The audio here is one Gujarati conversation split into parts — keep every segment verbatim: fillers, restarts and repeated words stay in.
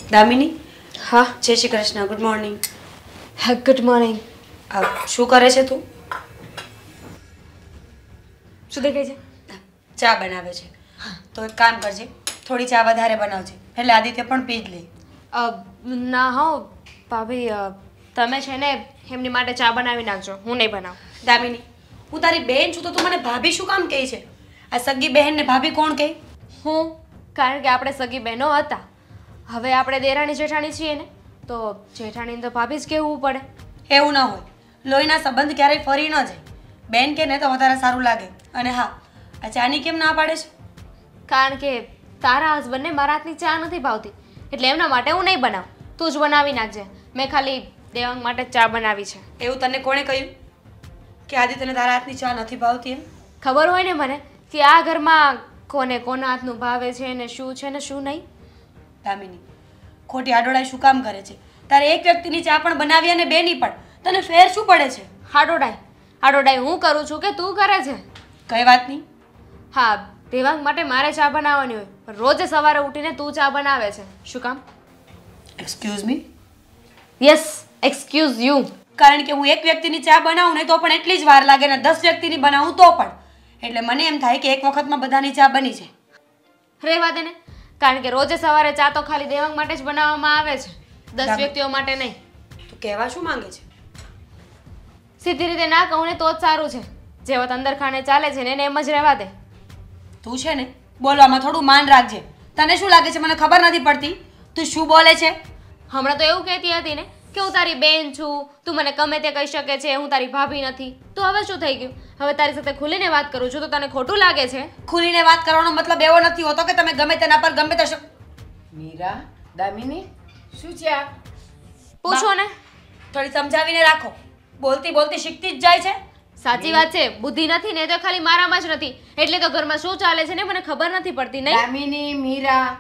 દામિની હા જય શ્રી કૃષ્ણ. Good morning. હા ગુડ મોર્નિંગ. શું કરે છે તું? શું દેખાય છે? ચા બનાવે છે. તો એક કામ કરજે, થોડી ચા વધારે બનાવજે એટલે આદિત્ય પણ પી જ લે. ના હો ભાભી, તમે છે ને એમની માટે ચા બનાવી નાખજો, હું નહીં બનાવું. દામિની, હું તારી બહેન છું તો તું મને ભાભી શું કામ કહે છે? આ સગી બહેનને ભાભી કોણ કહે? હું કારણ કે આપણે સગી બહેનો હતા, હવે આપણે દેરાણી જેઠાણી છીએ ને, તો જેઠાણીને તો ભાભી જ કહેવું પડે. એવું ન હોય, લોહીના સંબંધ ક્યારેય ફરી ન જાય. બેન કે ને તો વધારે સારું લાગે. અને હા, આ ચાની કેમ ના પાડે છે? કારણ કે તારા હસબન્ડને મારા હાથની ચા નથી ભાવતી, એટલે એમના માટે હું નહીં બનાવું, તું જ બનાવી નાખજે. મેં ખાલી દેવાંગ માટે ચા બનાવી છે. એવું તને કોણે કહ્યું કે આદિત્યને તારા હાથની ચા નથી ભાવતી? એમ ખબર હોય ને મને કે આ ઘરમાં કોને કોના હાથનું ભાવે છે ને શું છે ને શું નહીં. દામિની, ખોટી આડોળાઈ શું કામ કરે છે? તારે એક વ્યક્તિની ચા પણ બનાવી અને બેની પણ, તને ફેર શું પડે છે? હાડોડાઈ હાડોડાઈ હું કરું છું કે તું કરે છે? કઈ વાતની? હા, દેવાંગ માટે મારે ચા બનાવવાની હોય, પણ રોજ સવારે ઉઠીને તું ચા બનાવે છે. શું કામ? Excuse me? Yes, excuse you. કારણ કે હું એક વ્યક્તિની ચા બનાવું ને તો પણ એટલી જ વાર લાગે ને દસ વ્યક્તિની બનાવું તો પણ, એટલે મને એમ થાય કે એક વખતમાં બધાની ચા બની જાય. રહેવા દે ને, કારણ કે રોજે સવારે ચા તો ખાલી દેવાંગ માટે જ બનાવવામાં આવે છે, દસ વ્યક્તિઓ માટે નહીં. તું કહેવા શું માંગે છે? સીધી રીતે ના કહું ને તો જ સારું છે. જે વાત અંદર ખાને ચાલે છે ને એને એમ જ રહેવા દે. તું છે ને બોલવામાં થોડું માન રાખજે. તને શું લાગે છે મને ખબર નથી પડતી તું શું બોલે છે? હમણાં તો એવું કહેતી હતી ને કે હું તારી બેન છું, તું મને ગમે તે કહી શકે છે, હું તારી ભાભી નથી. તો હવે શું થઈ ગયું? હવે તારી સાથે ખુલીને વાત કરું છું તો તને ખોટું લાગે છે? ખુલીને વાત કરવાનો મતલબ એવો નથી હોતો કે તમે ગમે તેના પર ગમે તે શક... મીરા, દામિની, શું છે આ? પૂછો ને. થોડી સમજાવીને રાખો. બોલતી બોલતી શીખતી જ જાય છે. સાચી વાત છે, બુદ્ધિ નથી ને તો ખાલી મારામાં જ નથી, એટલે તો ઘરમાં શું ચાલે છે ને મને ખબર નથી પડતી. નહીં દામિની, મીરા,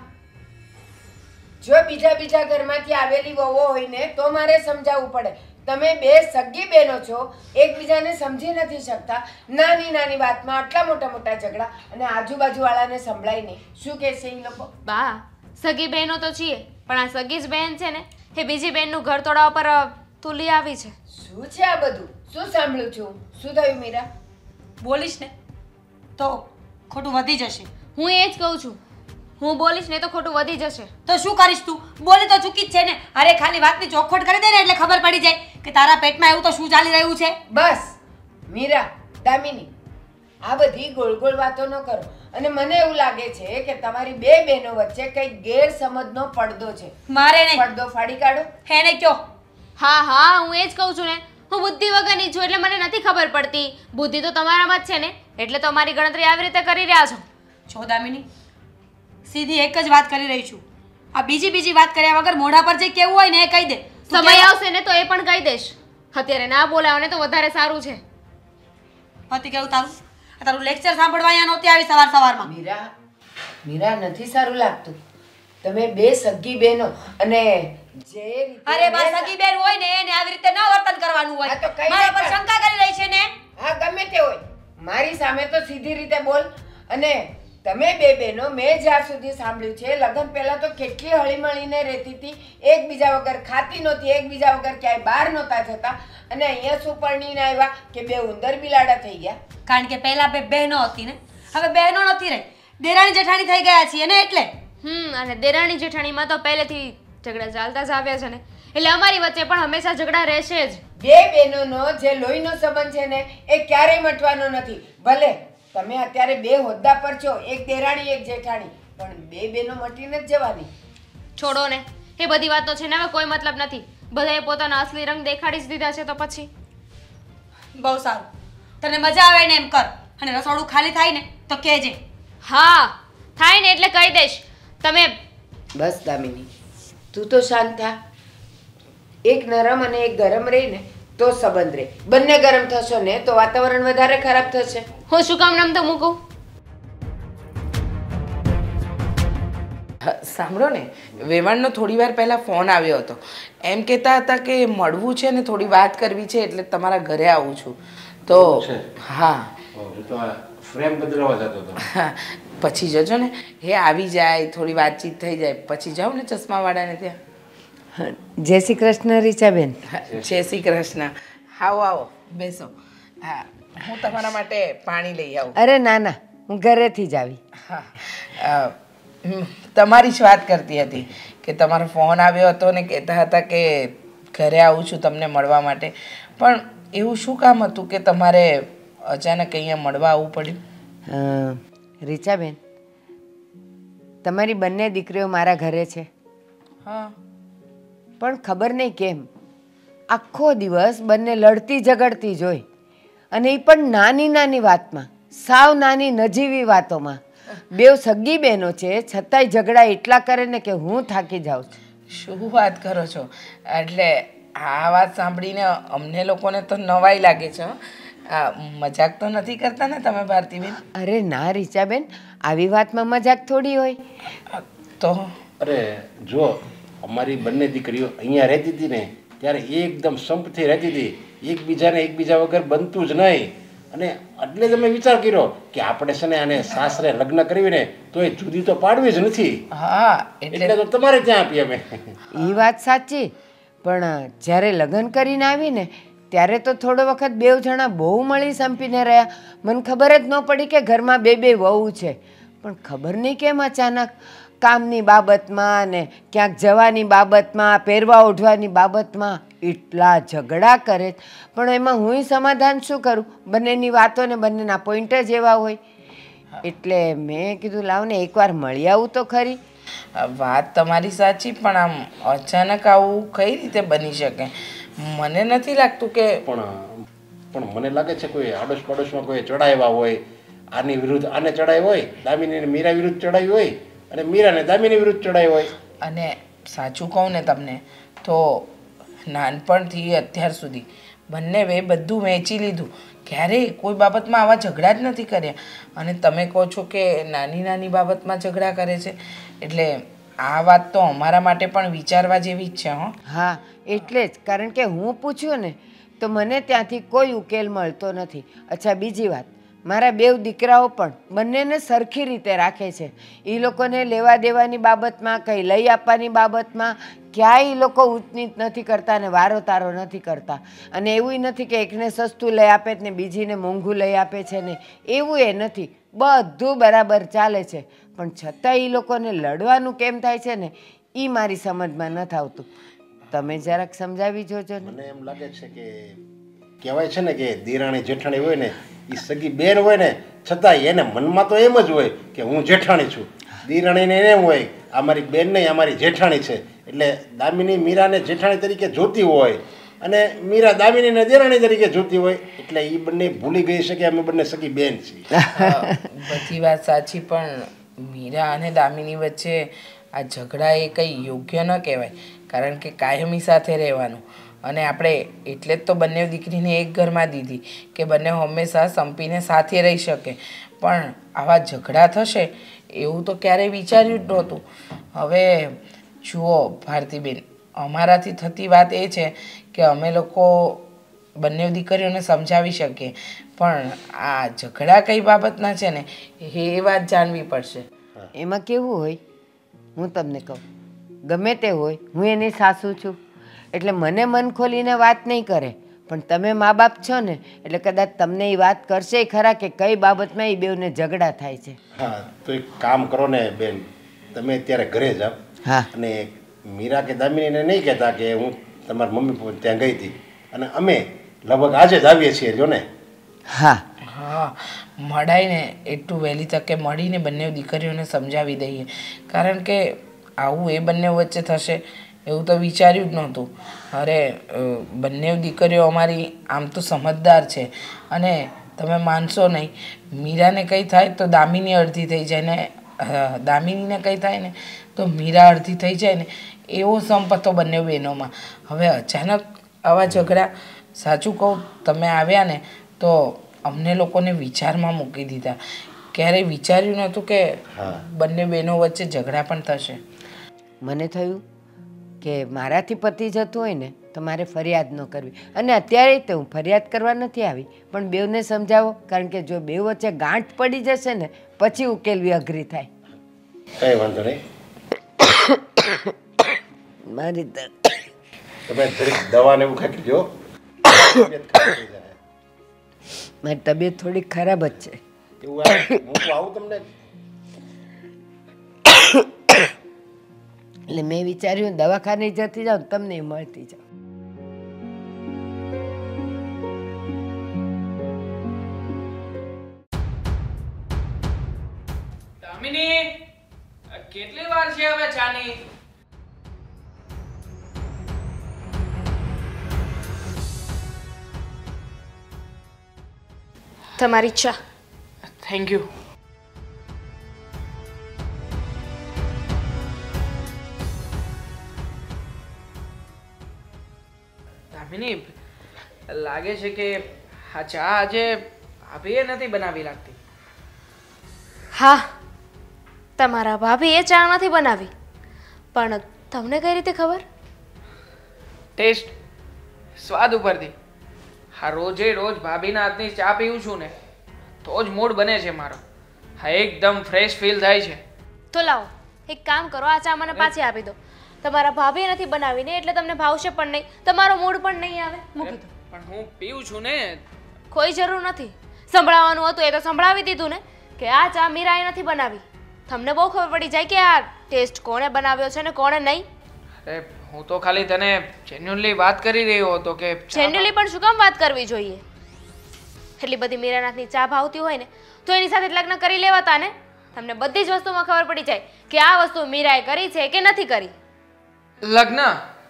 જો બીજા બીજા ઘરમાંથી આવેલી વહુઓ હોય ને તો મારે સમજાવવું પડે. તમે બે સગી બહેનો છો, એકબીજાને સમજી નથી શકતા. નાની નાની વાતમાં આટલા મોટા મોટા ઝઘડા, અને આજુબાજુવાળાને સંભળાય નહીં. શું કહેશે એ લોકો? બા, સગી બહેનો તો છીએ, પણ આ સગી જ બહેન છે ને એ બીજી બહેનનું ઘર તોડવા પર તુલી આવી છે. શું છે આ બધું? શું સાંભળું છું? શું થયું મીરા? બોલીશ ને તો ખોટું વધી જશે. હું એ જ કહું છું, હું બોલીશ ને તો ખોટું વધી જશે. તો શું કરીશ તું? બોલી તો ચૂકી જ છે ને. અરે ખાલી વાતની ચોખવટ કરી દે ને એટલે ખબર પડી જાય કે તારા પેટમાં એવું તો શું ચાલી રહ્યું છે. બસ મીરા, દામિની, આ બધી ગોળ ગોળ વાતો ન કરો. અને મને એવું લાગે છે કે તમારી બે બહેનો વચ્ચે કઈ ગેરસમજનો પડદો છે. મારે નહીં. પડદો ફાડી કાઢો. એને કયો. હા હા, હું એ જ કહું છું ને, હું બુદ્ધિ વગરની છું એટલે મને નથી ખબર પડતી. બુદ્ધિ તો તમારામાં જ છે ને, એટલે તો મારી ગણતરી આવી રીતે કરી રહ્યા છો. છો દામિની, સીધી એક જ વાત કરી રહી છું. આ બીજી બીજી વાત કર્યા વગર મોઢા પર જે કેવું હોય ને એ કહી દે. સમય આવશે ને તો એ પણ કહી દઈશ. અત્યારે ના બોલાવો ને તો વધારે સારું છે. પતિ કેવું તારું? તારું લેક્ચર સાંભળવા અહીંયા નહોતી આવી સવાર સવારમાં. મીરા, મીરા, નથી સારું લાગતું. તમે બે સગી બહેનો અને જે રીતે... અરે બા, સગી બેન હોય ને એને આવી રીતે ના વર્તન કરવાનું હોય. હા તો કઈ મારા પર નહીં. શંકા કરી રહી છે ને. હા, ગમે તે હોય, મારી સામે તો સીધી રીતે બોલ. અને તમે બે બહેનો, મેં જ્યાં સુધી સાંભળ્યું છે લગ્ન પહેલા તો કેટલી હળીમળીને રહેતી હતી, એકબીજા વગર ખાતી નહોતી, એકબીજા વગર ક્યાંય બહાર નહોતા જતા, અને અહીંયા શું પરણીને આવ્યા કે બે ઉંદર બિલાડા થઈ ગયા. કારણ કે પહેલા બે બહેનો હતી ને, હવે બહેનો નથી રહી, દેરાણી જેઠાણી થઈ ગયા છીએ ને એટલે. હમ અને દેરાણી જેઠાણીમાં તો પહેલેથી ઝઘડા ચાલતા જ આવ્યા છે ને, એટલે અમારી વચ્ચે પણ હંમેશા ઝઘડા રહેશે જ. બે બહેનોનો જે લોહીનો સંબંધ છે ને એ ક્યારેય મટવાનો નથી. ભલે તમે અત્યારે બે હોદ્દા પર છો, એક દેરાણી એક જેઠાણી, પણ બે બહેનો મટીને જ જવાની. છોડો ને, એ બધી વાતો છે ને હવે કોઈ મતલબ નથી. બધાએ પોતાના અસલી રંગ દેખાડી જ દીધા છે તો પછી. બહુ સારું, તને મજા આવે ને એમ કર, અને રસોડું ખાલી થાય ને તો કહેજે. હા, થાય ને એટલે કહી દઈશ. તમે બસ દામિની, તું તો શાંત થા. એક નરમ અને એક ગરમ રહીને તો સંબંધ રહે. બંને ગરમ થશો ને તો વાતાવરણ વધારે ખરાબ થશે. હું શું કામ નામ તો મૂકું? સાંભળો ને, વેવાણનો થોડી વાર પહેલાં ફોન આવ્યો હતો. એમ કહેતા હતા કે મળવું છે ને થોડી વાત કરવી છે, એટલે તમારા ઘરે આવું છું. તો હા, ફ્રેમ બદલવા જતો હતો. પછી જજો ને, એ આવી જાય, થોડી વાતચીત થઈ જાય, પછી જાઓ ને ચશ્માવાળાને ત્યાં. જય શ્રી કૃષ્ણ રીચાબેન. જય શ્રી કૃષ્ણ. આવો આવો, બેસો. હા, હું તમારા માટે પાણી લઈ આવું. અરે ના ના, હું ઘરેથી જ આવી. હા, અ, તમારી જ વાત કરતી હતી કે તમારો ફોન આવ્યો હતો ને કહેતા હતા કે ઘરે આવું છું તમને મળવા માટે. પણ એવું શું કામ હતું કે તમારે અચાનક અહીંયા મળવા આવવું પડ્યું? રીચાબેન, તમારી બંને દીકરીઓ મારા ઘરે છે. હા. પણ ખબર નહીં કેમ આખો દિવસ બંને લડતી ઝઘડતી જોઈ, અને એ પણ નાની નાની વાતમાં, સાવ નાની નજીવી વાતોમાં. બેવ સગી બહેનો છે છતાંય ઝઘડા એટલા કરે ને કે હું થાકી જાઉં છું. શું વાત કરો છો? એટલે આ વાત સાંભળીને અમને લોકોને તો નવાઈ લાગે છે. આ મજાક તો નથી કરતા ને તમે ભારતીબેન? અરે ના રીચાબેન, આવી વાતમાં મજાક થોડી હોય. તો અરે જો, અમારી બંને દીકરીઓ અહીંયા રહેતી હતી ને ત્યારે એકદમ સંપથી રહેતી હતી, એકબીજાને એકબીજા વગર બનતું જ નહીં. અને એટલે જ અમે વિચાર કર્યો કે આપણે છે ને આને સાસરે લગ્ન કરવીને તો એ જુદી તો પાડવી જ નથી. હા, એટલે તો તમારે ત્યાં આપીએ અમે. એ વાત સાચી, પણ જ્યારે લગ્ન કરીને આવીને ત્યારે તો થોડો વખત બેવ જણા બહુ મળી સંપીને રહ્યા. મને ખબર જ ન પડી કે ઘરમાં બે બે વહુ છે. પણ ખબર નહીં કેમ અચાનક કામની બાબતમાં ને ક્યાંક જવાની બાબતમાં, પહેરવા ઓઢવાની બાબતમાં એટલા ઝઘડા કરે. પણ એમાં હું સમાધાન શું કરું? બંનેની વાતો ને બંનેના પોઈન્ટ જ એવા હોય. એટલે મેં કીધું લાવને એકવાર મળી આવું તો ખરી. વાત તમારી સાચી, પણ આમ અચાનક આવું કઈ રીતે બની શકે? મને નથી લાગતું કે પણ પણ મને લાગે છે કોઈ આડોશ પાડોશમાં કોઈ ચડાવ્યા હોય, આની વિરુદ્ધ આને ચડાવી હોય, દામિનીને મીરા વિરુદ્ધ ચડાવી હોય, અને મીરાને દામિની વિરુદ્ધ ચડાવી હોય. અને સાચું કહું ને તમને તો નાનપણથી અત્યાર સુધી બંને વે બધું વહેંચી લીધું. ક્યારેય કોઈ બાબતમાં આવા ઝઘડા જ નથી કર્યા. અને તમે કહો છો કે નાની નાની બાબતમાં ઝઘડા કરે છે, એટલે આ વાત તો અમારા માટે પણ વિચારવા જેવી જ છે. હો હા, એટલે જ, કારણ કે હું પૂછ્યું ને તો મને ત્યાંથી કોઈ ઉકેલ મળતો નથી. અચ્છા, બીજી વાત, મારા બેવ દીકરાઓ પણ બંનેને સરખી રીતે રાખે છે. એ લોકોને લેવા દેવાની બાબતમાં, કંઈ લઈ આપવાની બાબતમાં ક્યાંય એ લોકો ઊંચ નીચ નથી કરતા ને વારો તારો નથી કરતા. અને એવું નથી કે એકને સસ્તું લઈ આપે ને બીજીને મોંઘું લઈ આપે છે ને, એવું એ નથી. બધું બરાબર ચાલે છે. પણ છતાં એ લોકોને લડવાનું કેમ થાય છે ને એ મારી સમજમાં નથી આવતું. તમે જરાક સમજાવી જોજો ને. મને એમ લાગે છે કે કહેવાય છે ને કે દેરાણી જેઠાણી હોય ને એ સગી બેન હોય ને છતાં એને મનમાં તો એમ જ હોય કે હું જેઠાણી છું. દેરાણીને એમ હોય આ મારી બેન નહીં, આ મારી જેઠાણી છે. એટલે દામિની મીરાને જેઠાણી તરીકે જોતી હોય અને મીરા દામિનીને દેરાણી તરીકે જોતી હોય. એટલે એ બંને ભૂલી ગઈ છે કે અમે બંને સગી બેન છીએ. બધી વાત સાચી, પણ મીરા અને દામિની વચ્ચે આ ઝઘડા એ કંઈ યોગ્ય ન કહેવાય. કારણ કે કાયમી સાથે રહેવાનું, અને આપણે એટલે જ તો બંને દીકરીને એક ઘરમાં દીધી કે બંને હંમેશા સંપીને સાથે રહી શકે. પણ આવા ઝઘડા થશે એવું તો ક્યારેય વિચાર્યું જ નહોતું. હવે જુઓ ભારતીબેન, અમારાથી થતી વાત એ છે કે અમે લોકો બંને દીકરીઓને સમજાવી શકીએ, પણ આ ઝઘડા કઈ બાબતના છે ને એ વાત જાણવી પડશે. એમાં કેવું હોય હું તમને કહું, ગમે તે હોય, હું એની સાસુ છું એટલે મને મન ખોલીને વાત નહીં કરે. પણ તમે મા બાપ છો ને એટલે કદાચ તમને એ વાત કરશે ખરા કે કઈ બાબતમાં એ બેવને ઝઘડા થાય છે. હા, તો એક કામ કરો ને બેન, તમે અત્યારે ઘરે જાઓ. હા. અને મીરા કે દામિનીને નહીં કહેતા કે હું તમારી મમ્મી પપ્પા ત્યાં ગઈ હતી, અને અમે લગભગ આજે જ આવીએ છીએ. જો ને. હા હા, મળાઈને એટલું વહેલી તકે મળીને બંને દીકરીઓને સમજાવી દઈએ. કારણ કે આવું એ બંને વચ્ચે થશે એવું તો વિચાર્યું જ નહોતું. અરે બંને દીકરીઓ અમારી આમ તો સમજદાર છે, અને તમે માનશો નહીં, મીરાને કંઈ થાય તો દામિની અડધી થઈ જાય ને દામિનીને કંઈ થાય ને તો મીરા અડધી થઈ જાય ને, એવો સંપ હતો બંને બહેનોમાં. હવે અચાનક આવા ઝઘડા, સાચું કહું તમે આવ્યા ને તો અમને લોકોને વિચારમાં મૂકી દીધા. ક્યારેય વિચાર્યું નહોતું કે બંને બહેનો વચ્ચે ઝઘડા પણ થશે. મને થયું કે મારાથી પતી જતું હોય ને તો મારે ફરિયાદ ન કરવી. અને અત્યારે તો હું ફરિયાદ કરવા નથી આવી, પણ બેવને સમજાવો, કારણ કે જો બેવ વચ્ચે ગાંઠ પડી જશે ને પછી ઉકેલવી અઘરી થાય. કઈ વાંધો નહીં. મારી તમે જરીક દવા ને એવું ખાઈ જો. મારી તબિયત થોડી ખરાબ જ છે. એવું આ હું આવું તમને એટલે મેં વિચાર્યું દવાખાને જતી જાઉં તમને મળતી જાઉં. દામિની, કેટલી વાર છે હવે ચાની? તમારી ઈચ્છા. Thank you. દામિની, લાગે છે કે આ ચા આજે ભાભીએ નથી બનાવી લાગતી. હા, તમારા ભાભીએ ચા નથી બનાવી, પણ તમને કઈ રીતે ખબર? ટેસ્ટ, સ્વાદ ઉપરથી. હા, રોજે રોજ ભાભીના હાથની ચા પીવું છું ને તો જ મૂડ બને છે મારો. હા, એકદમ ફ્રેશ ફીલ થાય છે. તો લાવો એક કામ કરો, આ ચા મને પાછી આપી દો. તમારા ભાભીએ નથી બનાવીને એટલે તમને ભાવશે પણ નહીં, તમારો મૂડ પણ નહીં આવે. મૂકી દો. પણ હું પીવું છું ને. કોઈ જરૂર નથી. સંભળાવવાનું હતું એ તો સંભળાવી દીધું ને કે આ ચા મીરાએ નથી બનાવી. તમને બહુ ખબર પડી જાય કે આ ટેસ્ટ કોણે બનાવ્યો છે ને કોણે નહીં. અરે હું તો ખાલી તને જેન્યુઅલી વાત કરી રહ્યો હતો કે જેન્યુઅલી પણ શું કામ વાત કરવી જોઈએ? એટલી બધી મીરાનાથની ચા ભાવતી હોય ને તો એની સાથે લગ્ન કરી લેવાતા ને. તમને બધી જ વસ્તુમાં ખબર પડી જાય કે આ વસ્તુ મીરાએ કરી છે કે નથી કરી. લગ્ન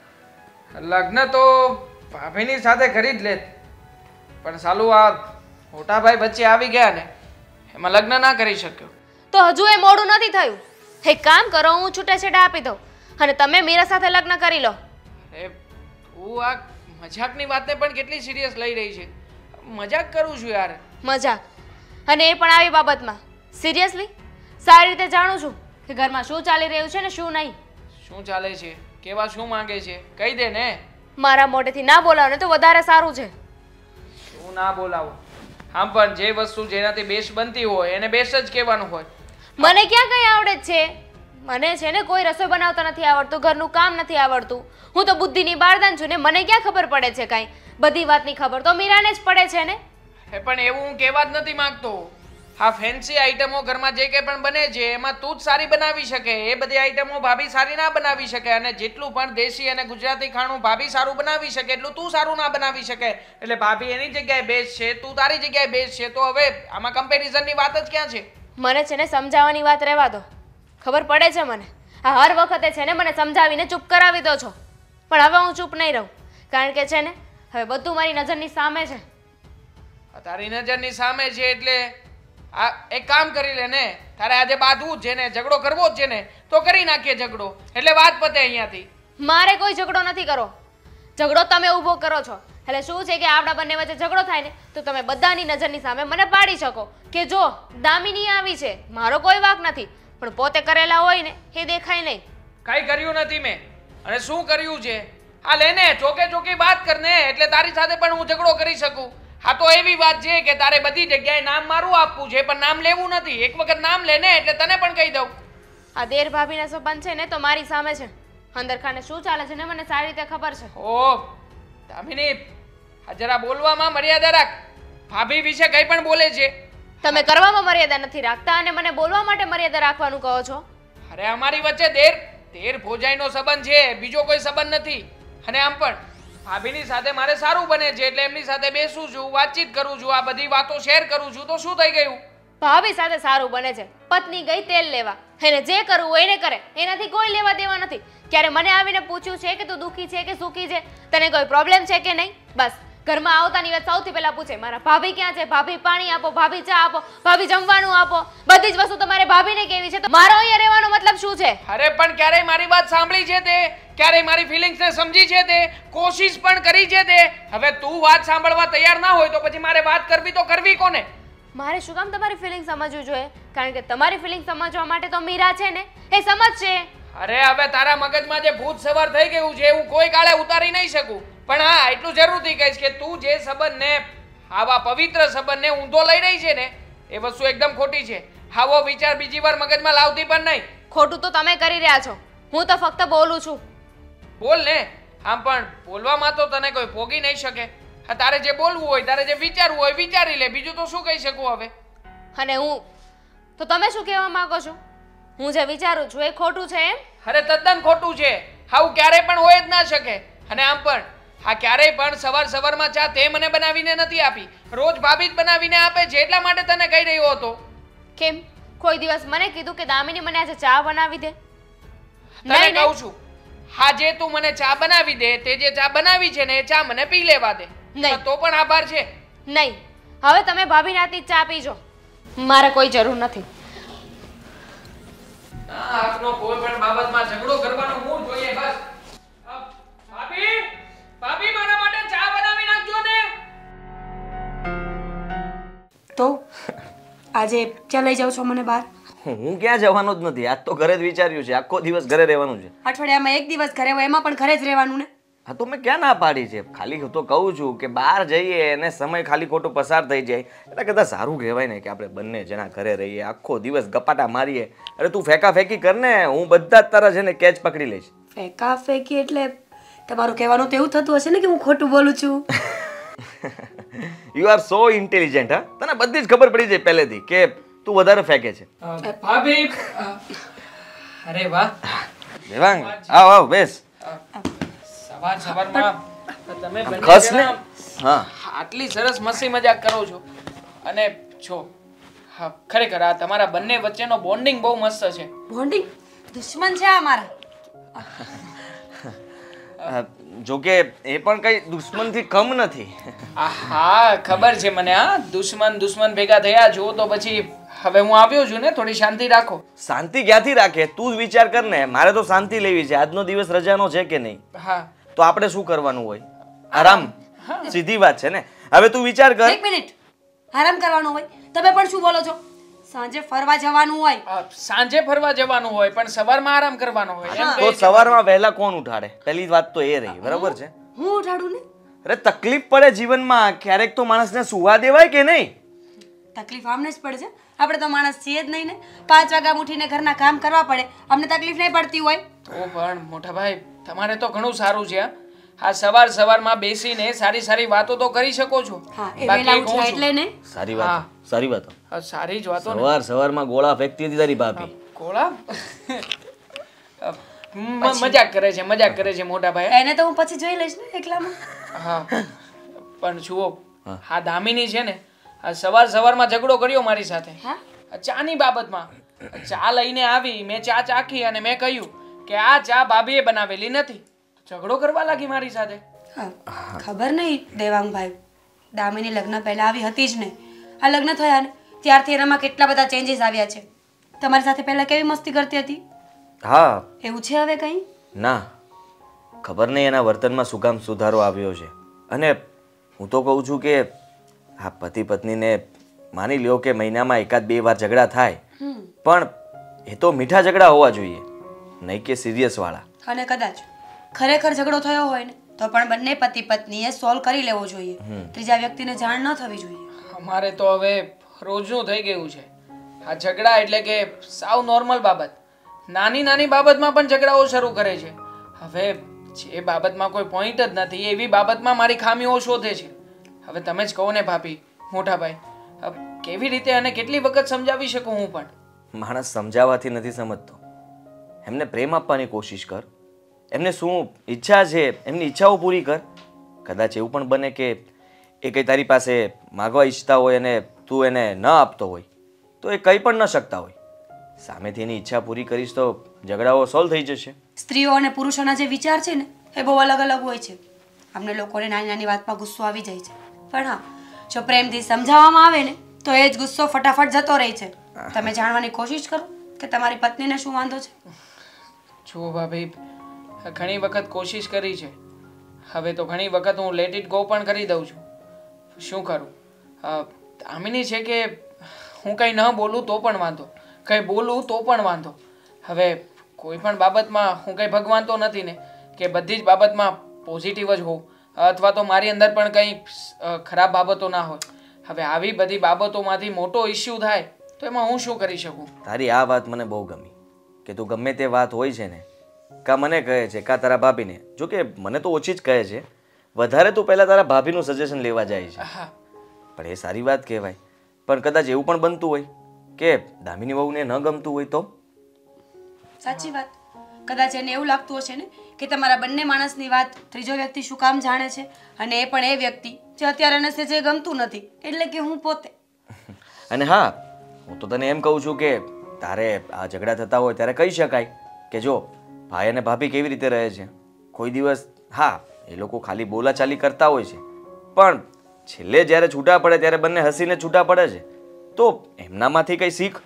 લગ્ન તો ભાભીની સાથે કરી જ લેત, પણ સાલું આ મોટા ભાઈ વચ્ચે આવી ગયા ને એમાં લગ્ન ના કરી શક્યો. તો હજુ એ મોડું નથી થયું. એક કામ કરો, હું છૂટાછેડા આપી દઉં અને તમે મીરા સાથે લગ્ન કરી લો. અરે તું આ મજાકની વાતને પણ કેટલી સિરિયસ લઈ રહી છે. મજાક કરું છું યાર. મજાક? અને એ પણ આવી બાબતમાં સિરિયસલી? સારી રીતે જાણું છું કે ઘરમાં શું ચાલી રહ્યું છે ને શું નહીં. શું ચાલે છે, કેવા શું માંગે છે, કહી દે ને. મારા મોઢેથી ના બોલાવો ને તો વધારે સારું છે. શું ના બોલાવો? આમ પણ જે વસ્તુ જેનાથી બેસ્ટ બનતી હોય એને બેસ્ટ જ કહેવાનું હોય. મને ક્યાં કઈ આવડે છે? મને છે ને કોઈ રસોઈ બનાવતા નથી આવડતું, ઘરનું કામ નથી આવડતું. હું તો બુદ્ધિની બારદાન છું ને, મને ક્યાં ખબર પડે છે કાંઈ? બધી વાતની ખબર તો મીરાને જ પડે છે ને. એ પણ એવું હું કહેવા જ નથી માંગતો. હા, ફેન્સી આઈટમો ઘરમાં જે કંઈ પણ બને છે એમાં તું જ સારી બનાવી શકે. એ બધી આઈટમો ભાભી સારી ના બનાવી શકે, અને જેટલું પણ દેશી અને ગુજરાતી ખાણું ભાભી સારું બનાવી શકે એટલું તું સારું ના બનાવી શકે. એટલે ભાભી એની જગ્યાએ બેસ્ટ છે, તું તારી જગ્યાએ બેસ્ટ છે, તો હવે આમાં કમ્પેરિઝનની વાત જ ક્યાં છે? મને છે ને સમજાવવાની વાત રહેવા દો. ખબર પડે છે મને. આ હર વખતે છે ને મને સમજાવીને ચૂપ કરાવી દો છો, પણ હવે હું ચૂપ નહીં રહું. કારણ કે છે ને હવે બધું મારી નજરની સામે છે. તારી નજરની સામે છે એટલે આ એક કામ કરી લે ને. તારે આજે બાંધવું જ છે ને, ઝઘડો કરવો જ છે ને, તો કરી નાખીએ ઝઘડો, એટલે વાત પતે અહીંયાથી. મારે કોઈ ઝઘડો નથી કરો. ઝઘડો તમે ઊભો કરો છો. એટલે શું છે કે આપણા બંને વચ્ચે ઝઘડો થાય ને તો તમે બધાની નજરની સામે મને પાડી શકો કે જો દામિની આવી છે, મારો કોઈ વાંક નથી, પણ પોતે કરેલા હોય ને એ દેખાય નહીં. કઈ કર્યું નથી મેં. અને શું કર્યું છે? હા લેને, ચોકે ચોકી વાત કરને, એટલે તારી સાથે પણ હું ઝઘડો કરી શકું. હા તો એવી વાત છે કે તારે બધી જગ્યાએ નામ મારું આપવું છે, પણ નામ લેવું નથી. એક વખત નામ લેને એટલે તને પણ કહી દઉં. આ દેર ભાભીના સંબંધ છે ને તો મારી સામે છે. અંદર ખાને શું ચાલે છે ને મને સારી રીતે ખબર છે. ઓ દામિની, આ જરા બોલવામાં મર્યાદા રાખ. ભાભી વિશે કંઈ પણ બોલે છે. તમે કરવામાં મર્યાદા નથી રાખતા અને મને બોલવા માટે મર્યાદા રાખવાનું કહો છો. અરે અમારી વચ્ચે દેર દેર ભોજાઈનો સંબંધ છે, બીજો કોઈ સંબંધ નથી. અને આમ પણ ભાભીની સાથે મારે સારું બને છે એટલે એમની સાથે બેસું છું, વાતચીત કરું છું, આ બધી વાતો શેર કરું છું, તો શું થઈ ગયું? ભાભી સાથે સારું બને છે. પત્ની ગઈ તેલ લેવા, એને જે કરવું હોય એને કરે, એનાથી કોઈ લેવા દેવા નથી. ક્યારે મને આવીને પૂછ્યું છે કે તું દુઃખી છે કે સુખી છે, તને કોઈ પ્રોબ્લેમ છે કે નહીં? બસ ઘરમાં આવતાની વાત સૌથી પહેલા પૂછે મારા ભાભી ક્યાં છે, ભાભી પાણી આપો, ભાભી ચા આપો, ભાભી જમવાનું આપો. બધી જ વસ્તુ તમારે ભાભીને કેવી છે, તો મારો અહીંયા રહેવાનો મતલબ શું છે? અરે પણ ક્યારેય મારી વાત સાંભળી છે તે? ક્યારેય મારી ફિલિંગ્સને સમજી છે તે? કોશિશ પણ કરી છે તે? હવે તું વાત સાંભળવા તૈયાર ના હોય તો પછી મારે વાત કરવી તો કરવી કોને? મારે શું કામ તમારી ફિલિંગ સમજવું જોઈએ? કારણ કે તમારી ફિલિંગ સમજવા માટે તો મીરા છે ને, એ સમજશે. અરે હવે તારા મગજમાં જે ભૂત સવાર થઈ ગયું છે હું કોઈ કાળે ઉતારી નહીં શકું, પણ હા એટલું જરૂરથી કહીશ કે તું જે સંબંધને આવા પવિત્ર સંબંધને ઊંધો લઈ રહી છે ને એ વસ્તુ એકદમ ખોટી છે. આવો વિચાર બીજી વાર મગજમાં લાવતી પણ નહીં. ખોટું તો તમે કરી રહ્યા છો, હું તો ફક્ત બોલું છું. બોલ ને, આમ પણ બોલવામાં તો તને કોઈ પોગી નહીં શકે. હા, તારે જે બોલવું હોય તારે જે વિચારવું હોય વિચારી લે, બીજું તો શું કહી શકું હવે. અને હું તો તમે શું કહેવા માંગો છો? હું જે વિચારું છું એ ખોટું છે એમ? અરે તદ્દન ખોટું છે. આવું ક્યારેય પણ હોય જ ના શકે. અને આમ પણ હા ક્યારેય પણ સવાર સવારમાં ચા તે મને બનાવીને નથી આપી, રોજ ભાભી જ બનાવીને આપે છે, એટલા માટે તને કહી રહ્યો હતો. કેમ કોઈ દિવસ મને કીધું કે દામિની મને આજે ચા બનાવી દે? તને કહું છું, હા જે તું મને ચા બનાવી દે, તે જે ચા બનાવી છે ને એ ચા મને પી લેવા દે. નહીં. તો પણ આભાર છે. નહીં, હવે તમે ભાભી નાતી ચા પીજો, મારે કોઈ જરૂર નથી. આપનો કોઈ પણ બાબતમાં ઝઘડો કરવાનો મૂડ જોઈએ બસ. ભાભી ભાભી મારા માટે ચા બનાવી નાખજો ને. તો આજે ક્યાં લઈ જાવ છો મને બહાર? હું ક્યાં જવાનો જ નથી, આજ તો ઘરે જ વિચાર્યું છે, આખો દિવસ ઘરે રહેવાનું છે. અઠવાડિયામાં એક દિવસ ઘરે હોય એમાં પણ ઘરે જ રહેવાનું ને? હા તો મેં ક્યાં ના પાડી છે, ખાલી હું તો કહું છું કે બહાર જઈએ અને સમય ખાલી ખોટો પસાર થઈ જાય એટલે કદાચ સારું કહેવાય ને કે આપણે બંને જણા ઘરે રહીએ, આખો દિવસ ગપાટા મારીએ. અરે તું ફેંકા ફેંકી કર ને, હું બધા જ તારા છે ને કેચ પકડી લઈશ. ફેંકા ફેંકી એટલે તમારું કહેવાનું તો એવું થતું હશે ને કે હું ખોટું બોલું છું? You are so intelligent. હા, તને બધી જ ખબર પડી જાય પહેલેથી કે તું વધારે ફેંકે છે. ભાભી અરે વાહ દેવાંગ આવ આવ બેસ. સવાર સવારમાં તમે બંને ખસ ને. જણા હા આટલી સરસ મસ્તી મજાક કરો છો. અને જો હા ખરેખર આ તમારા બંને વચ્ચેનો બોન્ડિંગ બહુ મસ્ત છે. બોન્ડિંગ? દુશ્મન છે આ મારા. જોકે એ પણ કઈ દુશ્મનથી કમ નથી. હા ખબર છે મને. હા દુશ્મન દુશ્મન ભેગા થયા જો તો પછી હવે હું આવ્યો છું ને, થોડી શાંતિ રાખો. શાંતિ ક્યાંથી રાખે, તું જ વિચાર કર ને. મારે તો શાંતિ લેવી છે. આજનો દિવસ રજાનો છે કે નહીં? હા તો આપણે શું કરવાનું હોય? આરામ. સીધી વાત છે ને. હવે તું વિચાર કર. એક મિનિટ, આરામ કરવાનો હોય? તમે પણ શું બોલો છો? સાંજે ફરવા જવાનું હોય. અ, સાંજે ફરવા જવાનું હોય પણ સવારમાં આરામ કરવાનો હોય એમ તો કહે છે. સવારમાં વહેલા કોણ ઉઠાડે? પહેલી વાત તો એ રહી, બરાબર છે? હું ઉઠાડું ને? અરે તકલીફ પડે જીવનમાં, ક્યારેક તો માણસને સુવા દેવાય કે નહીં? તકલીફ આમને જ પડે છે, આપણે તો માણસ છીએ જ નહીં ને. પાંચ વાગ્યા ઉઠીને ઘરના કામ કરવા પડે, અમને તકલીફ નહીં પડતી હોય? તો પણ મોટા ભાઈ તમારે તો ઘણું સારું છે. હા? આ સવાર સવારમાં બેસીને સારી સારી વાતો તો કરી શકો છો. હા, એ બાકી વેલા એક હું ઉઠ્યા છું. એટલે ને. સારી હા. વાત, સારી વાત. હા, સારી જ વાતો ને. સવાર સવારમાં ગોળા ફેંકતી હતી તારી ભાભી. ગોળા અ, મ- મજાક કરે છે મજાક કરે છે મોટા ભાઈ. એને તો હું પછી જોઈ લઈશ ને એકલામાં. હા પણ જુઓ હા દામિની છે ને આ સવાર સવારમાં ઝઘડો કર્યો મારી સાથે. હા? આ ચાની બાબતમાં ચા લઈને આવી, મેં ચા ચાખી અને મેં કહ્યું કે આ ચા ભાભીએ બનાવેલી નથી. ઝઘડો કરવા લાગી મારી સાથે. હા, ખબર નહીં દેવાંગભાઈ, દામિની લગ્ન પહેલા આવી હતી જ ને. આ લગ્ન થયા ને ત્યારથી એનામાં કેટલા બધા ચેન્જીસ આવ્યા છે. તમારી સાથે પહેલા કેવી મસ્તી કરતી હતી, હા. એવું છે હવે કંઈ? ના, ખબર નહીં એના વર્તનમાં શું કામ સુધારો આવ્યો છે. અને હું તો કહું છું કે આ પતિ પત્નીને માની લ્યો કે મહિનામાં એકાદ બે વાર ઝઘડા થાય, પણ એ તો મીઠા ઝઘડા હોવા જોઈએ, નહીં કે સિરિયસ વાળા. અને કદાચ ખરેખર ઝઘડો થયો હોય ને તો પણ બંને પતિ પત્નીએ સોલ્વ કરી લેવો જોઈએ. ત્રીજા વ્યક્તિને જાણ ન થવી જોઈએ. અમારે તો હવે રોજનું થઈ ગયું છે આ ઝઘડા, એટલે કે સાવ નોર્મલ બાબત. નાની નાની બાબતમાં પણ ઝઘડાઓ શરૂ કરે છે. હવે જે બાબતમાં કોઈ પોઈન્ટ જ નથી એવી બાબતમાં મારી ખામીઓ શોધે છે. હવે તમે જ કહો ને ભાભી, મોટા ભાઈ, હવે કેવી રીતે અને કેટલી વખત સમજાવી શકું હું પણ? માણસ સમજાવવાથી નથી સમજતો. એમને પ્રેમ આપવાની કોશિશ કર. એમને શું ઈચ્છા છે એમની ઈચ્છાઓ પૂરી કર. કદાચ એવું પણ બને કે એ કંઈ તારી પાસે માગવા ઈચ્છતા હોય અને તું એને ન આપતો હોય તો એ કંઈ પણ ન શકતા હોય. સામેથી એની ઈચ્છા પૂરી કરીશ તો ઝઘડાઓ સોલ્વ થઈ જશે. સ્ત્રીઓ અને પુરુષોના જે વિચાર છે ને એ બહુ અલગ અલગ હોય છે. અમને લોકોને નાની નાની વાતમાં ગુસ્સો આવી જાય છે, પણ હા જો પ્રેમથી સમજાવવામાં આવે ને તો એ જ ગુસ્સો ફટાફટ જતો રહે છે. તમે જાણવાની કોશિશ કરો કે તમારી પત્નીને શું વાંધો છે. જુઓ ભાભી, ઘણી વખત કોશિશ કરી છે. હવે તો ઘણી વખત હું લેટ ઇટ ગો પણ કરી દઉં છું. શું કરું? અ, દામિની છે કે હું કંઈ ન બોલું તો પણ વાંધો, કંઈ બોલું તો પણ વાંધો. હવે કોઈ પણ બાબતમાં હું કંઈ ભગવાન તો નથી ને કે બધી જ બાબતમાં પોઝિટિવ જ હોઉં અથવા તો મારી અંદર પણ કંઈ અ, ખરાબ બાબતો ના હોય. હવે આવી બધી બાબતોમાંથી મોટો ઇસ્યુ થાય તો એમાં હું શું કરી શકું? તારી આ વાત મને બહુ ગમી કે તું ગમે તે વાત હોય છે ને કા મને કહે છે કા તારા ભાભીને. જો કે મને તો ઓછી જ કહે છે, વધારે તું પહેલાં તારા ભાભીનું સજેશન લેવા જાય છે. હા, પણ એ સારી વાત કહેવાય. પણ કદાચ એવું પણ બનતું હોય કે દામિની વહુને ન ગમતું હોય તો? સાચી વાત. કદાચ એને એવું લાગતું હશે ને કે તમારા બંને માણસની વાત ત્રીજો વ્યક્તિ શું કામ જાણે છે, અને એ પણ એ વ્યક્તિ જે અત્યારે એને જે ગમતું નથી, એટલે કે હું પોતે. અને હા, હું તો તને એમ કહું છું કે તારે આ ઝઘડા થતા હોય ત્યારે કહી શકાય કે જો ભાઈ અને ભાભી કેવી રીતે રહે છે. કોઈ દિવસ હા એ લોકો ખાલી બોલાચાલી કરતા હોય છે, પણ છેલ્લે જ્યારે છૂટા પડે ત્યારે બંને હસીને છૂટા પડે છે. તો એમનામાંથી કંઈ શીખ.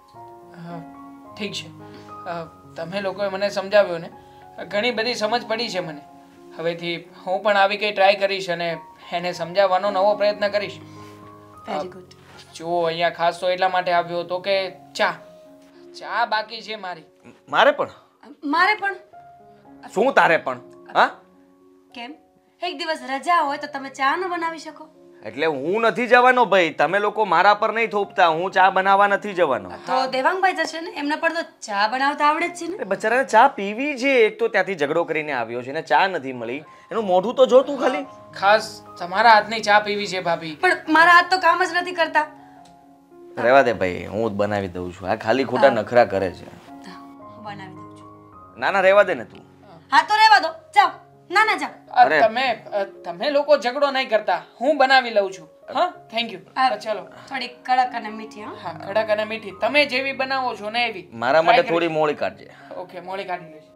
હા, ઠીક છે. અ, તમે લોકોએ મને સમજાવ્યો ને, ઘણી બધી સમજ પડી છે મને. હવેથી હું પણ આવી કંઈ ટ્રાય કરીશ અને એને સમજાવવાનો નવો પ્રયત્ન કરીશ. Very good. જો અહીંયા ખાસ તો એટલા માટે આવ્યો હતો કે ચા ચા બાકી છે મારી. મારે પણ? મારે પણ. શું તારે પણ? હા, કેમ? એક દિવસ રજા હોય તો તમે ચા ન બનાવી શકો? એટલે હું નથી જવાનો ભાઈ. તમે લોકો મારા પર નહીં થોપતા. હું ચા બનાવવા નથી જવાનો. તો દેવાંગભાઈ જશે ને, એમને પણ તો ચા બનાવતા આવડે જ છે ને. એ બચારાને ચા પીવી છે. એક તો ત્યાંથી ઝઘડો કરીને આવ્યો છે ને ચા નથી મળી. એનું મોઢું તો જો તું ખાલી. ખાસ તમારા હાથની ચા પીવી છે ભાભી. પણ મારા હાથ તો કામ જ નથી કરતા. રહેવા દે ભાઈ, હું જ બનાવી દઉં છું. આ ખાલી ખોટા નખરા કરે છે. બનાવી દઉં છું. ના ના રહેવા દે ને તું. હા તો રહેવા દો, જાઓ. ના ના જાઓ. અ, અરે. તમે અ, તમે લોકો ઝઘડો નહીં કરતા, હું બનાવી લઉં છું. હા, થેન્ક યુ. આ ચલો. થોડી કડક અને મીઠી. હા હા, કડક અને મીઠી તમે જેવી બનાવો છો ને એવી. મારા માટે Try થોડી મોળી કાઢજે. કરીશ. ઓકે, મોળી કાઢી લઈશ.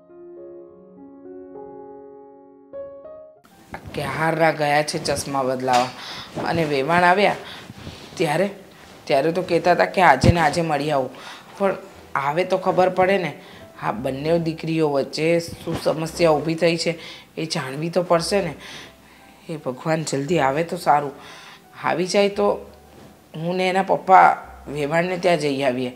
ક્યારના ગયા છે ચશ્મા બદલાવા, અને વેવાણ આવ્યા ત્યારે ત્યારે તો કહેતા હતા કે આજે ને આજે મળી આવું. પણ આવે તો ખબર પડે ને આ બંને દીકરીઓ વચ્ચે શું સમસ્યા ઊભી થઈ છે એ જાણવી તો પડશે ને. એ ભગવાન જલ્દી આવે તો સારું. આવી જાય તો હું ને એના પપ્પા વેવાણને ત્યાં જઈ આવીએ.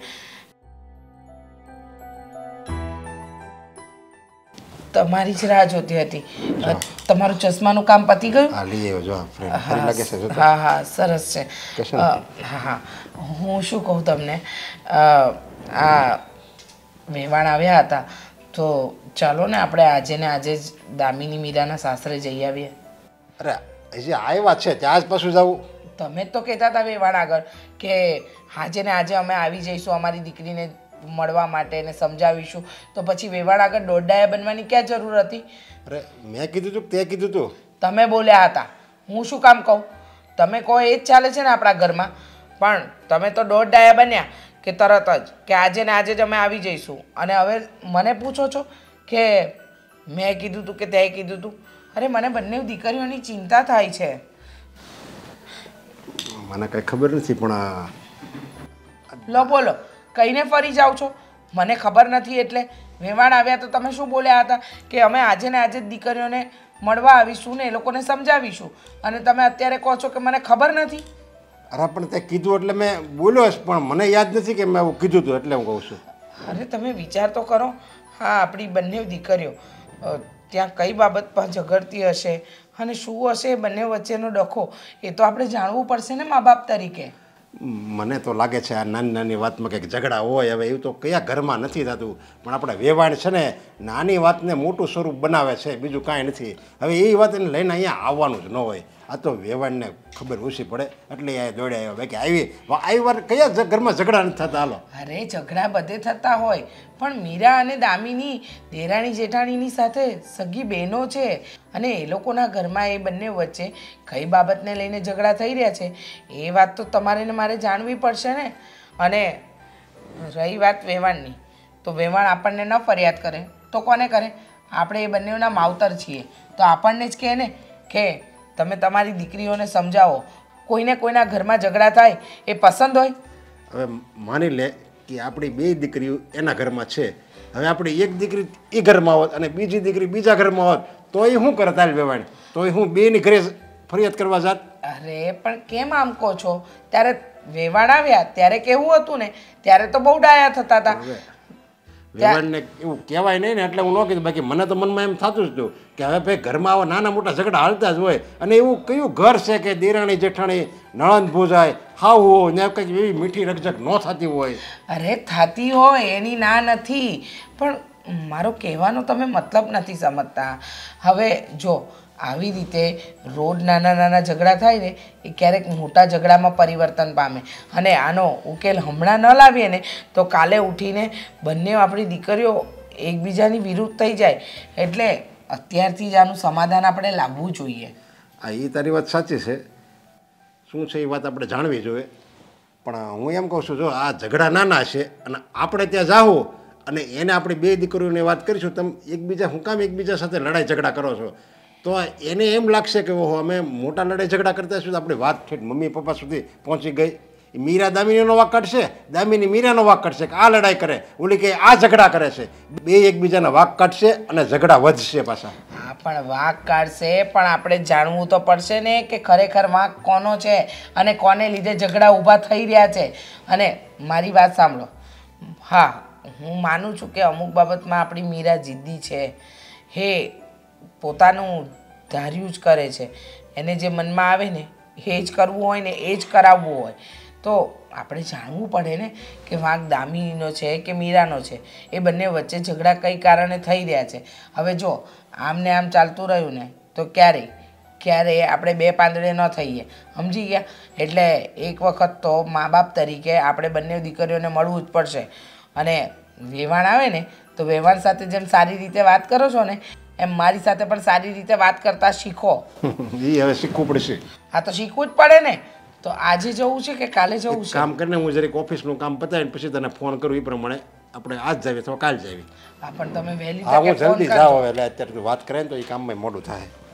તમારી જ રાહ જોતી હતી. અ, તમારું ચશ્માનું કામ પતી ગયું? આ લઈ આવ્યો જો આ ફ્રેન્ડ ફરી લાગે છે જો તો. હા હા સરસ છે. કશું અ, હા હા હું શું કહું તમને, અ, આ મહેમાન આવ્યા હતા તો ચાલો ને આપણે આજે ને આજે જ દામિની મીરાના સાસરે જઈ આવીએ. અરે હજી આવ્યા છે ત્યાં જ પાછું જવું? તમે જ તો કહેતા હતા વેવાણ આગળ કે આજે ને આજે અમે આવી જઈશું અમારી દીકરીને મળવા માટે ને સમજાવીશું. તો પછી વેવાણ આગળ દોડડાયા બનવાની ક્યાં જરૂર હતી? અરે મેં કીધું તું તે કીધું તું? તમે બોલ્યા હતા, હું શું કામ કહું? તમે કહો એ જ ચાલે છે ને આપણા ઘરમાં. પણ તમે તો દોઢ ડાયા બન્યા કે તરત જ કે આજે ને આજે જ અમે આવી જઈશું, અને હવે મને પૂછો છો કે મેં કીધું તું કે તે કીધું તું? અરે મને બંને દીકરીઓની ચિંતા થાય છે. મને કઈ ખબર નથી પણ આ લો બોલો, કહીને ફરી જાઓ છો. મને ખબર નથી એટલે મહેમાન આવ્યા તો તમે શું બોલ્યા હતા કે અમે આજે ને આજે જ દીકરીઓને મળવા આવીશું ને એ લોકોને સમજાવીશું, અને તમે અત્યારે કહો છો કે મને ખબર નથી. અરે પણ તે કીધું એટલે મેં બોલ્યો જ, પણ મને યાદ નથી કે મેં એવું કીધું હતું એટલે હું કહું છું. અરે તમે વિચાર તો કરો. હા, આપણી બંને દીકરીઓ અ, ત્યાં કઈ બાબત પર ઝઘડતી હશે અને શું હશે એ બંને વચ્ચેનો ડખો, એ તો આપણે જાણવું પડશે ને મા બાપ તરીકે. મને તો લાગે છે આ નાની નાની વાતમાં કંઈક ઝઘડા હોય. હવે એવું તો કયા ઘરમાં નથી થતું, પણ આપણે વેવાણ છે ને નાની વાતને મોટું સ્વરૂપ બનાવે છે, બીજું કાંઈ નથી. હવે એ વાતને લઈને અહીંયા આવવાનું જ ન હોય. આ તો વેવાણને ખબર ઓછી પડે એટલે એ દોડ્યા આવ્યો બાકી આવી આવી વાર કયા જ ઘરમાં ઝઘડા નથી થતા? હાલો. અરે ઝઘડા બધે થતા હોય, પણ મીરા અને દામિની દેરાણી જેઠાણીની સાથે સગી બહેનો છે, અને એ લોકોના ઘરમાં એ બંને વચ્ચે કઈ બાબતને લઈને ઝઘડા થઈ રહ્યા છે એ વાત તો તમારે ને મારે જાણવી પડશે ને. અને રહી વાત વેવાણની, તો વેવાણ આપણને ન ફરિયાદ કરે તો કોને કરે? આપણે એ બંનેના માવતર છીએ તો આપણને જ કહે ને કે તમે તમારી દીકરીઓને સમજાવો. કોઈને કોઈના ઘરમાં ઝઘડા થાય એ પસંદ હોય? હવે માની લે કે આપણી બે દીકરીઓ એના ઘરમાં છે, હવે આપણી એક દીકરી એ ઘરમાં હોત અને બીજી દીકરી બીજા ઘરમાં હોત તો એ શું કરે તાલ વેવાણ? તો એ હું બેની ઘરે ફરિયાદ કરવા જાત? અરે પણ કેમ આમ કહો છો? ત્યારે વેવાણ આવ્યા ત્યારે કેવું હતું ને, ત્યારે તો બહુ ડાયા થતા હતા. વેવાણને એવું કહેવાય નહીં ને એટલે હું ન કીધું. બાકી મને તો મનમાં એમ થતું જ હતું કે હવે ભાઈ ઘરમાં આવા નાના મોટા ઝઘડા હાલતા જ હોય. અને એવું કયું ઘર છે કે દેરાણી જેઠાણી નણંદ ભૂજાય હાવ હોય ને કંઈક એવી મીઠી રકઝક ન થતી હોય. અરે થતી હોય એની ના નથી, પણ મારો કહેવાનો તમે મતલબ નથી સમજતા. હવે જો આવી રીતે રોજ નાના નાના ઝઘડા થાય ને એ ક્યારેક મોટા ઝઘડામાં પરિવર્તન પામે, અને આનો ઉકેલ હમણાં ન લાવીએ ને તો કાલે ઉઠીને બંને આપણી દીકરીઓ એકબીજાની વિરુદ્ધ થઈ જાય. એટલે અત્યારથી જ આનું સમાધાન આપણે લાવવું જોઈએ. હા, એ તારી વાત સાચી છે. શું છે એ વાત આપણે જાણવી જોઈએ. પણ હું એમ કહું છું, જો આ ઝઘડા નાના છે અને આપણે ત્યાં જાઓ અને એને આપણી બે દીકરીઓની વાત કરીશું, તમે એકબીજા હું કામ એકબીજા સાથે લડાઈ ઝઘડા કરો છો, તો એને એમ લાગશે કે ઓહો અમે મોટા લડાઈ ઝઘડા કરતા છું તો આપણી વાત ઠેઠ મમ્મી પપ્પા સુધી પહોંચી ગઈ. મીરા દામિનીનો વાક કાઢશે, દામિની મીરાનો વાક કાઢશે કે આ લડાઈ કરે, ઓલી કે આ ઝઘડા કરે છે. બે એકબીજાના વાક કાઢશે અને ઝઘડા વધશે પાછા. હા, પણ વાંક કાઢશે, પણ આપણે જાણવું તો પડશે ને કે ખરેખર વાંક કોનો છે અને કોને લીધે ઝઘડા ઊભા થઈ રહ્યા છે. અને મારી વાત સાંભળો, હા હું માનું છું કે અમુક બાબતમાં આપણી મીરા જિદ્દી છે, હે પોતાનું ધાર્યું જ કરે છે, એને જે મનમાં આવે ને એ જ કરવું હોય ને એ જ કરાવવું હોય. તો આપણે જાણવું પડે ને કે વાંક દામિનીનો છે કે મીરાનો છે, એ બંને વચ્ચે ઝઘડા કઈ કારણે થઈ રહ્યા છે. હવે જો આમ ને આમ ચાલતું રહ્યું ને તો ક્યારેય ક્યારેય આપણે બે પાંદડે ન થઈએ, સમજી ગયા? એટલે એક વખત તો મા બાપ તરીકે આપણે બંને દીકરીઓને મળવું જ પડશે. અને વેવાણ આવે ને તો વેવાણ સાથે જેમ સારી રીતે વાત કરો છો ને એમ મારી સાથે પણ સારી રીતે વાત કરતા શીખો. એ હવે શીખવું પડશે. હા, તો શીખવું જ પડે ને. તો આજે જવું છે કે કાલે જવું છે? કામ કરીને હું જરીક ઓફિસનું કામ પતાવીને પછી તને ફોન કરું, એ પ્રમાણે આપણે આજ જાવી અથવા કાલ જાવી. હા, પણ તમે વહેલી હા, હું તકે ફોન જલ્દી કરજો. જાઉં હવે. એટલે અત્યારે તું વાત કરે ને તો એ કામમાં મોડું થાય.